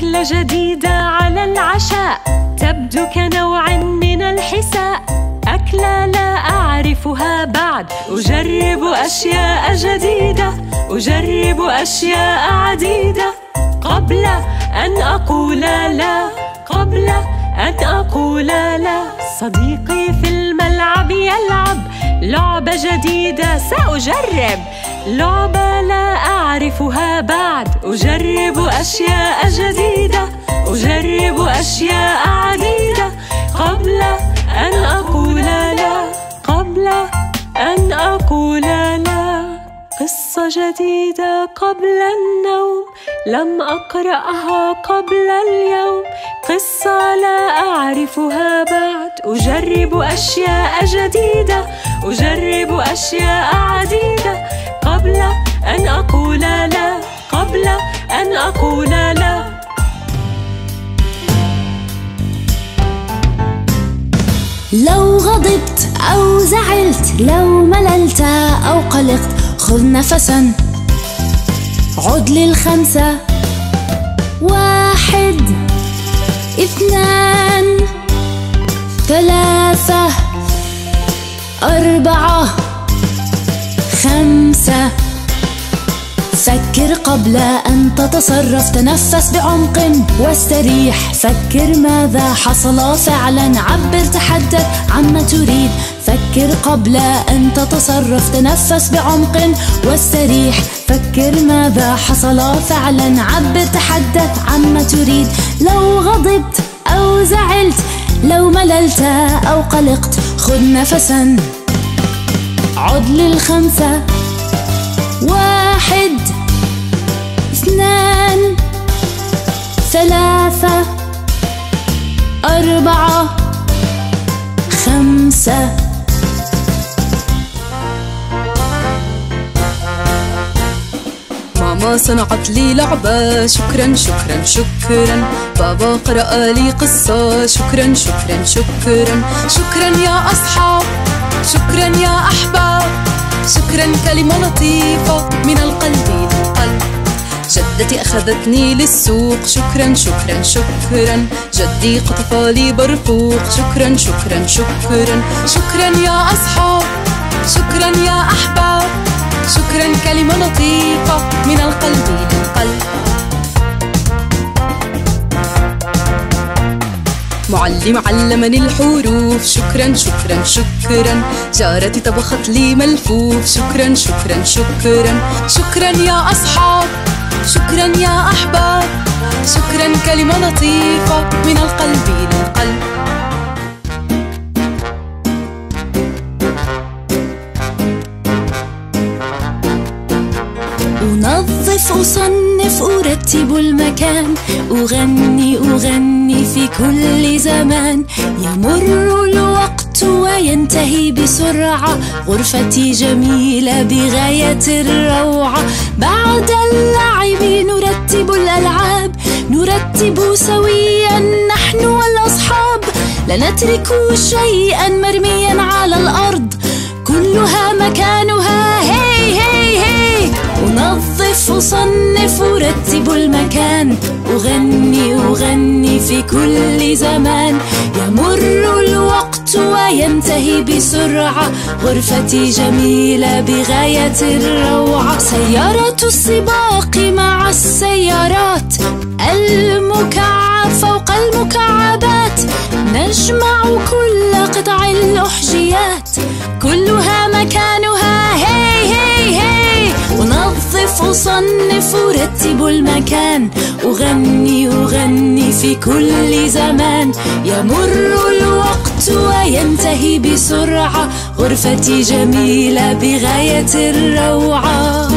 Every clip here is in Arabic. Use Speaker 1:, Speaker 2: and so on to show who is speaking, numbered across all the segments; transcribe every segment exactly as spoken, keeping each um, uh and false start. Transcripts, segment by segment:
Speaker 1: أكلة جديدة على العشاء، تبدو كنوع من الحساء. أكلة لا أعرفها بعد، أجرب أشياء جديدة، أجرب أشياء عديدة قبل أن أقول لا، قبل أن أقول لا. صديقي في الملعب يلعب لعبة جديدة، سأجرب لعبة لا أعرفها بعد، أجرب أشياء جديدة، أجرب أشياء عديدة قبل أن أقول لا، قبل أن أقول لا. قصة جديدة قبل النوم، لم أقرأها قبل اليوم. قصة لا أعرفها بعد، أجرب أشياء جديدة، أجرب أشياء عديدة قبل أن أقول لا، قبل أن أقول لا.
Speaker 2: لو غضبت أو زعلت، لو مللت أو قلقت، خذ نفساً، عد للخمسة. واحد، اثنان، ثلاثة، أربعة، خمسة. فكر قبل أن تتصرف، تنفس بعمق واستريح. فكر ماذا حصل فعلا، عبر، تحدث عما تريد. فكر قبل أن تتصرف، تنفس بعمق واستريح. فكر ماذا حصل فعلا، عبر، تحدث عما تريد. لو غضبت أو زعلت، لو مللت أو قلقت، خذ نفسا، عد للخمسة. واحد، اثنان، ثلاثة، أربعة، خمسة.
Speaker 3: ماما صنعت لي لعبة، شكرا شكرا شكرا. بابا قرأ لي قصة، شكرا شكرا شكرا. شكرا يا أصحاب، شكرا يا أحباب، شكرا كلمة لطيفة من القلب للقلب. جدتي أخذتني للسوق، شكرا شكرا شكرا. جدي قطف لي برفوق، شكرا شكرا شكرا. شكرا يا أصحاب، شكرا يا أحباب، شكرا كلمة لطيفة من القلب للقلب. معلم علمني الحروف، شكرا شكرا شكرا. جارتي طبخت لي ملفوف، شكرا شكرا شكرا. شكرا يا أصحاب، شكرا يا أحباب، شكرا كلمة لطيفة من القلب للقلب.
Speaker 2: أنظف، أصنف، أرتب المكان، أغني أغني في كل زمان. يمر الوقت وينتهي بسرعة، غرفتي جميلة بغاية الروعة. بعد اللعب نرتب الألعاب، نرتب سويا نحن والأصحاب. لا نترك شيئا مرميا على الأرض، كلها مكانها. هي هي هي. أنظف، أصنف، أرتب المكان، أغني أغني في كل زمان. يمر الوقت وينتهي بسرعة، غرفتي جميلة بغاية الروعة. سيارة السباق مع السيارات، المكعب فوق المكعبات. نجمع كل قطع الأحجيات، كلها مكانها. هي هي هي. أنظف، أصنف، أرتب المكان، أغني أغني في كل زمان. يمر الوقت وينتهي بسرعة، غرفتي جميلة بغاية الروعة.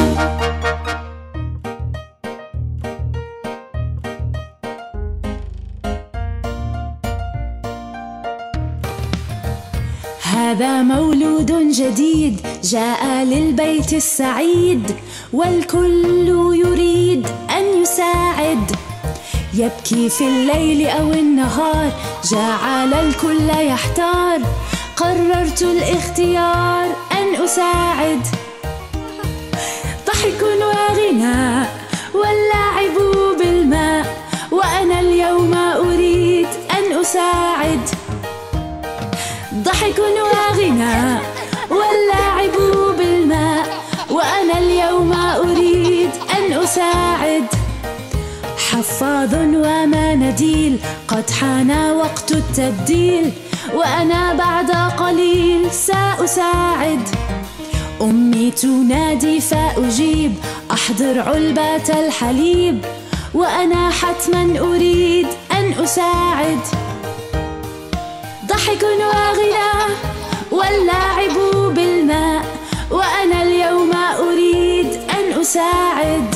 Speaker 2: هذا مولود جديد جاء للبيت السعيد، والكل يريد أن يساعد. يبكي في الليل أو النهار، جعل الكل يحتار. قررت الاختيار أن أساعد. ضحك وغناء واللعب بالماء، وأنا ضحك وغناء واللعب بالماء، وأنا اليوم أريد أن أساعد. حفاظ ومناديل قد حان وقت التبديل، وأنا بعد قليل سأساعد. أمي تنادي فأجيب، أحضر علبة الحليب، وأنا حتما أريد أن أساعد. ضحك وغناء واللعب بالماء، وأنا اليوم أريد أن أساعد.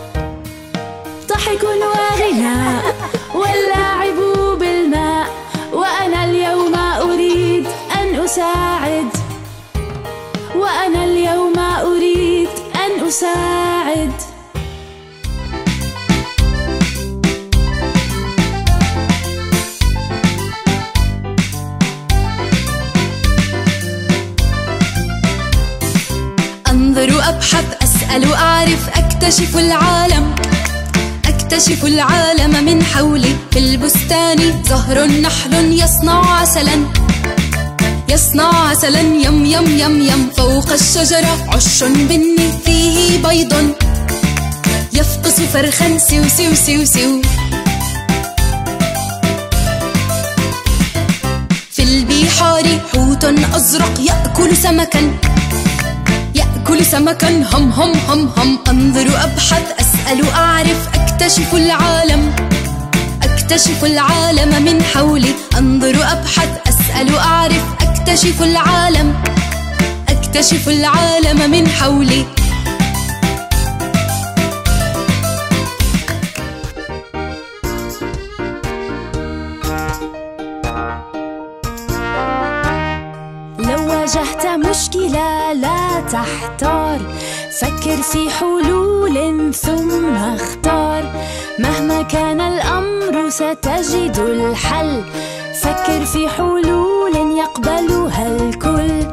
Speaker 2: ضحك وغناء واللعب بالماء، وأنا اليوم أريد أن أساعد. وأنا اليوم أريد أن أساعد.
Speaker 3: أنظر أبحث أسأل أعرف أكتشف العالم، أكتشف العالم من حولي. في البستان زهر نحل يصنع عسلا، يصنع عسلا يم يم يم يم. فوق الشجرة عش بني فيه بيض، يفقس فرخا سيو سيو سيو سيو. في البحار حوت أزرق يأكل سمكا، يأكل سمكا هم هم هم هم. أنظر أبحث أسأل أعرف أكتشف العالم، أكتشف العالم من حولي. أنظر أبحث أسأل أعرف أكتشف العالم، أكتشف العالم من حولي.
Speaker 2: لو واجهت مشكلة لا تحتار، فكر في حلول ثم اختار. مهما كان الأمر ستجد الحل، فكر في حلول يقبلها الكل.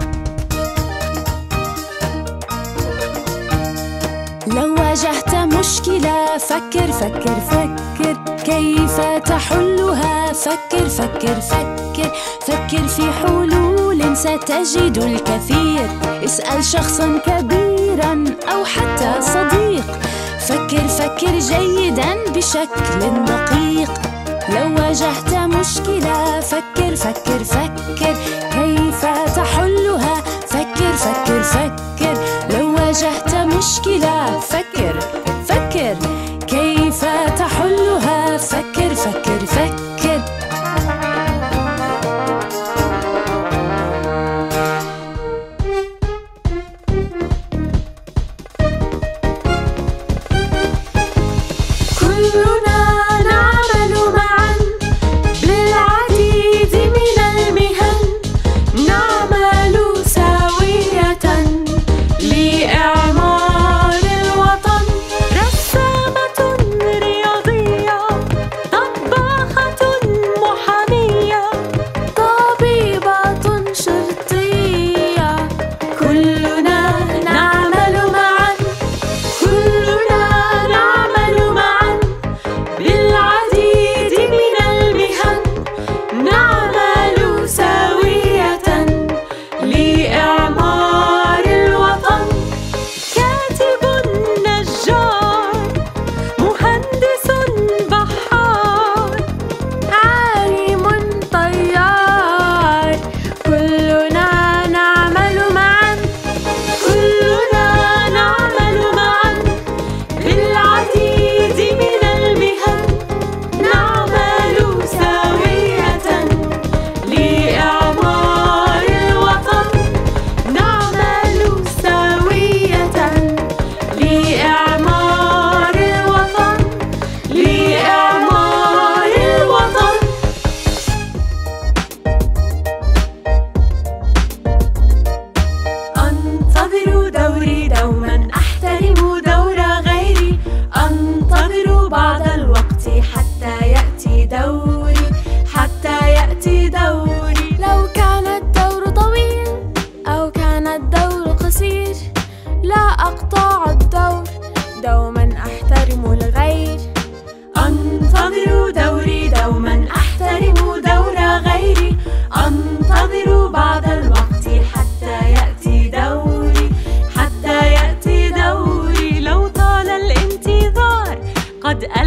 Speaker 2: لو واجهت مشكلة فكر فكر فكر كيف تحلها. فكر فكر فكر فكر في حلول ستجد الكثير. اسأل شخصا كبيرا أو حتى صديق، فكر فكر جيدا بشكل دقيق. لو واجهت مشكلة فكر فكر فكر كيف تحلها. فكر فكر فكر لو واجهت مشكلة فكر فكر كيف تحلها. فكر فكر فكر
Speaker 1: كلنا نعمل معا بالعديد من المهن، نعمل سوية لإعمار الوطن.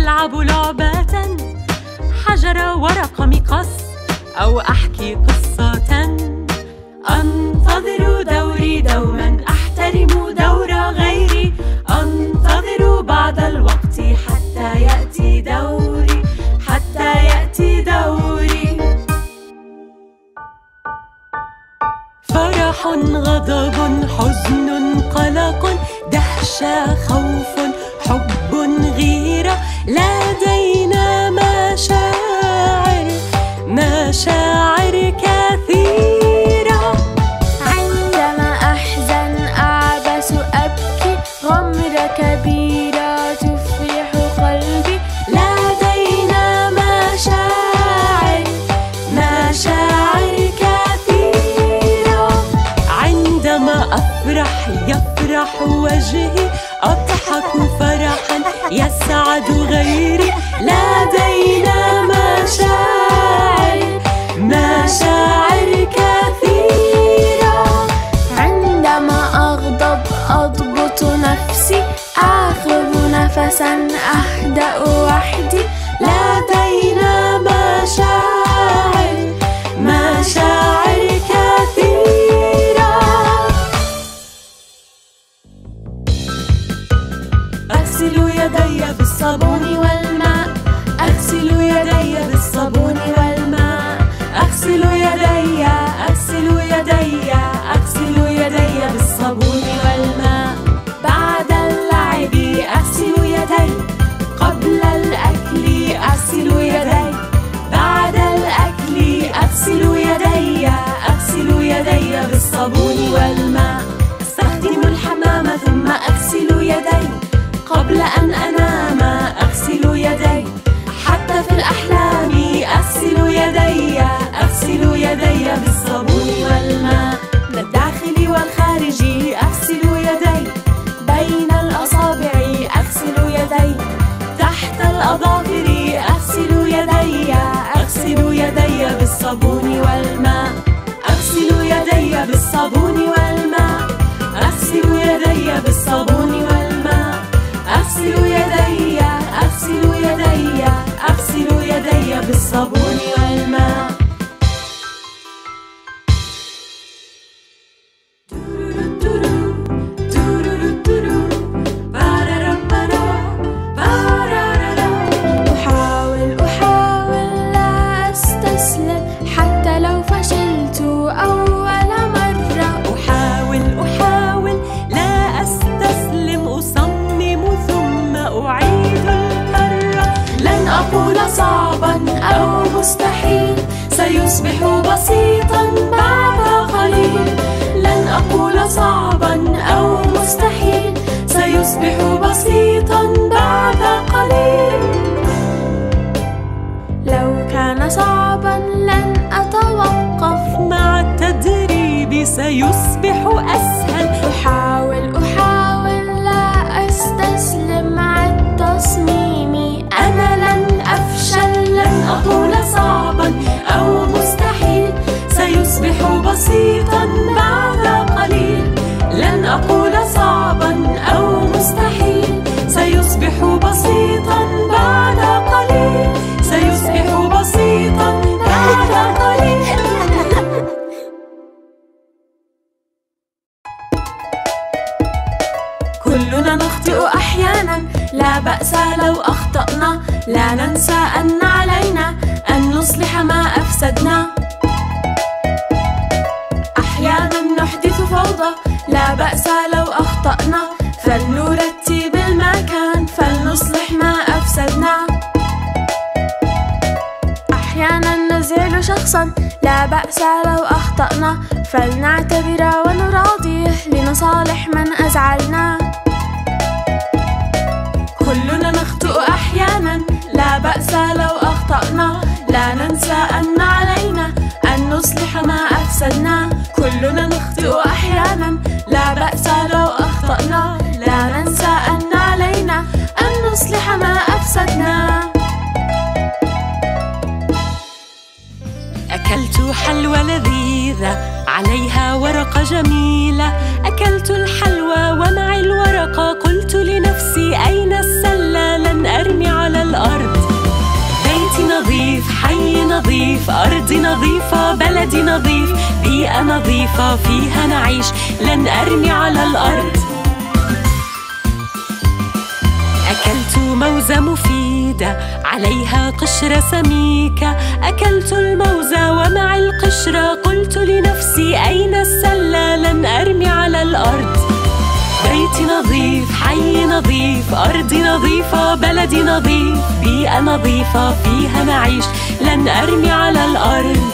Speaker 1: ألعب لعبة حجر ورق مقص أو أحكي قصة. أنتظر دوري دوما أحترم دور غيري، أنتظر بعد الوقت حتى يأتي دوري، حتى يأتي دوري. فرح غضب حزن قلق دهشة خوف حب غيرة، لدينا مشاعر مشاعر كثيرة.
Speaker 2: عندما أحزن أعبس أبكي، غمرة كبيرة تفرح قلبي،
Speaker 1: لدينا مشاعر مشاعر كثيرة. عندما أفرح يفرح وجهي، أضحك فرحا يسعد غيري، لدينا مشاعر مشاعر كثيرة.
Speaker 2: عندما أغضب أضبط نفسي، آخذ نفسا أهدأ وحدي،
Speaker 1: لدينا مشاعر مشاعر كثيرة. أغسل يدي بالصابون والماء، أغسل يدي بالصابون والماء، أغسل يدي أغسل يدي أغسل يدي بالصابون والماء. بعد اللعب أغسل يدي، قبل الأكل أغسل يدي، بعد الأكل أغسل يدي أغسل يدي بالصابون والماء. أستخدم الحمام ثم أغسل يدي، قبل أن أنام أغسل يدي، حتى في الأحلام أغسل يدي أغسل يدي بالصابون والماء. من الداخل والخارج أغسل يدي، بين الأصابع أغسل يدي، تحت الأظافر أغسل يدي أغسل يدي بالصابون والماء. أغسل يدي بالصابون والماء، أغسل يدي بالصابون والماء، أغسل يدي أغسل يدي أغسل يدي بالصابون والماء.
Speaker 2: أحاول أحاول لا أستسلم حتى لو فشلت أول مرة،
Speaker 1: أحاول أحاول لا أستسلم، أصمم ثم أعيد الكرة. لن أقول صعبا أو مستحيل، سيصبح بسيطا بعد قليل. لن أقول صعبا أو مستحيل، سيصبح بسيطا بعد قليل.
Speaker 2: لو كان صعبا لن أتوقف،
Speaker 1: مع التدريب سيصبح أسهل.
Speaker 2: أحاول أحاول لا أستسلم مع التصميم،
Speaker 1: أنا لن أفشل. لن أقول صعبا أو مستحيل، سيصبح بسيطا بعد قليل. لن أقول صعبا أو مستحيل، سيصبح بسيطا بعد قليل، سيصبح بسيطا بعد قليل. كلنا نخطئ أحيانا، لا بأس لو أخطأنا، لا ننسى أن علينا أن نصلح ما أفسدنا. أحيانا نحدث فوضى، لا بأس لو أخطأنا، فلنرتب المكان فلنصلح ما أفسدنا.
Speaker 2: أحيانا نزعل شخصا، لا بأس لو أخطأنا، فلنعتذر ونراضيه لنصالح من أزعلنا.
Speaker 1: كلنا نخطئ أحيانا، لا بأس لو أخطأنا، لا ننسى أن علينا أن نصلح ما أفسدنا. كلنا نخطئ أحيانا، لا بأس لو أخطأنا، لا ننسى أن علينا أن نصلح ما أفسدنا. أكلت حلوى لذيذة عليها ورقة جميلة، أكلت الحلوى ومع الورقة قلت لنفسي أين السلة، لن أرمي على الأرض
Speaker 4: بلدي نظيف، بيئة نظيفة فيها نعيش، لن أرمي على الأرض. أكلت موزة مفيدة عليها قشرة سميكة، أكلت الموزة ومع القشرة قلت لنفسي أين السلة، لن أرمي على الأرض. بيتي نظيف، حي نظيف، أرضي نظيفة، بلدي نظيف، بيئة نظيفة فيها نعيش، لن أرمي على الأرض.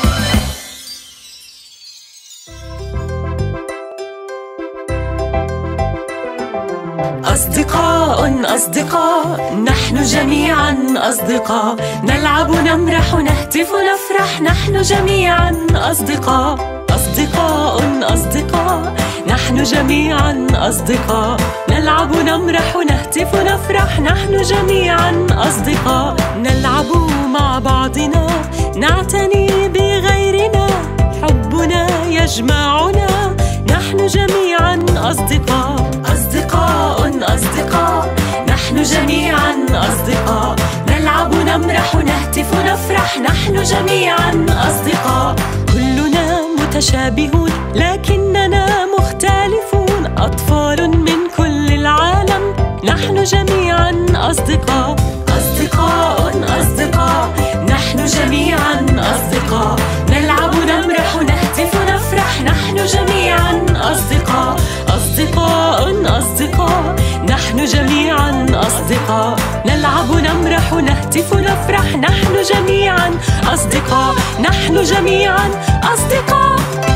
Speaker 4: أصدقاء أصدقاء نحن جميعا أصدقاء، نلعب نمرح نهتف نفرح، نحن جميعا أصدقاء. أصدقاء أصدقاء نحن جميعا أصدقاء، نلعب نمرح نهتف نفرح، نحن جميعا أصدقاء. نلعب مع بعضنا، نعتني بغيرنا، حبنا يجمعنا، نحن جميعا أصدقاء. أصدقاء أصدقاء نحن جميعا أصدقاء، نلعب نمرح نهتف نفرح، نحن جميعا أصدقاء. كلنا متشابهون لكننا مختلفون، أطفال من كل العالم، نحن جميعا أصدقاء. أصدقاء أصدقاء نحن جميعا أصدقاء، نلعب نمرح نهتف نفرح، نحن جميعا أصدقاء. أصدقاء أصدقاء نحن جميعا أصدقاء، نلعب نمرح نهتف نفرح، نحن جميعا أصدقاء، نحن جميعا أصدقاء.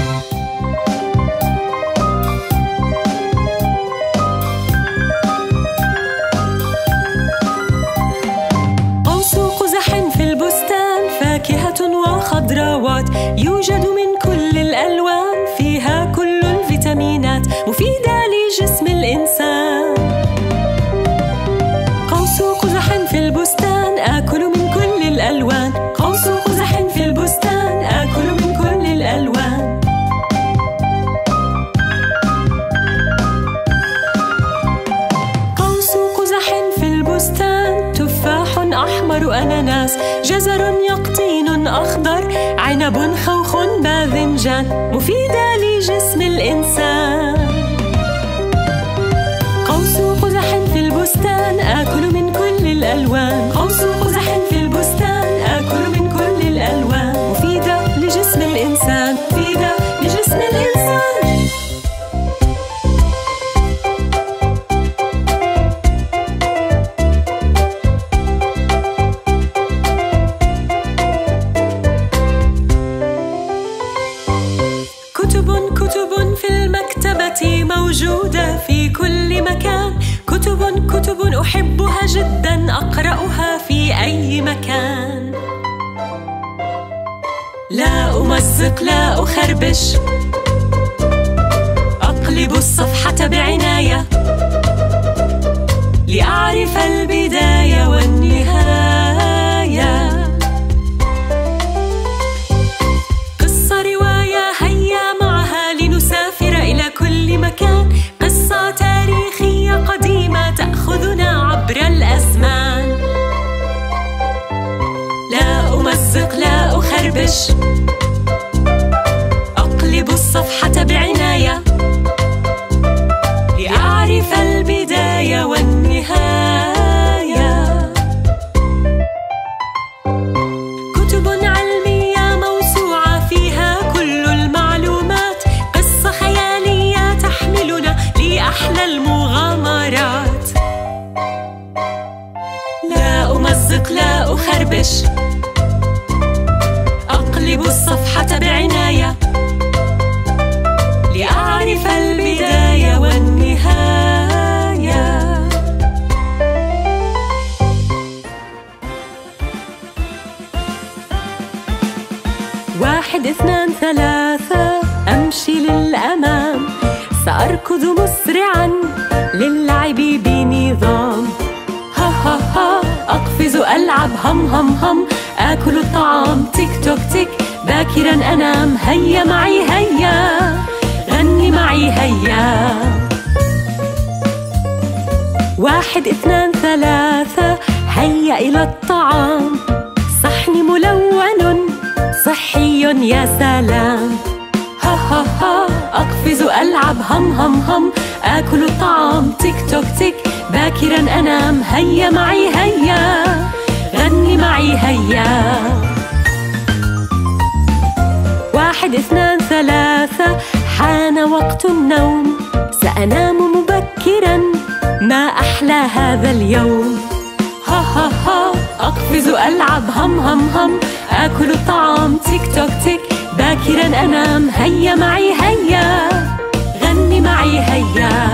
Speaker 4: قوس قزح في البستان، فاكهة وخضروات، يوجد من كل الألوان، فيها كل الفيتامينات، مفيدة لجسم الإنسان. قوس قزح في البستان، آكل من كل الألوان، قوس قزح في البستان، آكل من كل الألوان. قوس قزح في البستان، تفاح أحمر أناناس، جزر يقطين أخضر، عنب خوخ باذنجان، مفيدة لجسم الإنسان. قوس قزح في البستان، آكل من كل الألوان، قوس قزح في البستان، آكل من كل الألوان، مفيدة لجسم الإنسان، مفيدة لجسم الإنسان. كتب في المكتبة موجودة في كل مكان، كتب كتب أحبها جدا، أقرأها في أي مكان. لا أمزق لا أخربش، أقلب الصفحة بعناية، لأعرف البداية والنهاية. قصة رواية هيا معها لنسافر إلى كل مكان، قصة تاريخية قديمة تأخذنا عبر الأزمان. لا أمزق لا أخربش، أقلب الصفحة بعناية، لأعرف البداية والنهاية. كتب علمية موسوعة فيها كل المعلومات، قصة خيالية تحملنا لأحلى المغامرات. لا أمزق لا أخربش، أقلب الصفحة بعناية، لأعرف البداية والنهاية. واحد اثنان ثلاثة، أمشي للأمام، سأركض مسرعا للعب بنظام. ها ها ها أقفز ألعب، هم هم هم آكل الطعام، تيك توك تيك باكرا أنام. هيا معي هيا، غني معي هيا. واحد اثنان ثلاثة، هيا إلى الطعام، صحن ملون صحي يا سلام. ها ها ها أقفز ألعب هم هم هم، آكل الطعام تك توك تك، باكرا أنام هيا معي هيا، غني معي هيا. واحد اثنان ثلاثة حان وقت النوم، سأنام مبكرا ما أحلى هذا اليوم. ها ها ها أقفز ألعب هم هم هم، آكل الطعام تك توك تك، باكرا أنام هيا معي هيا، غني معي هيا.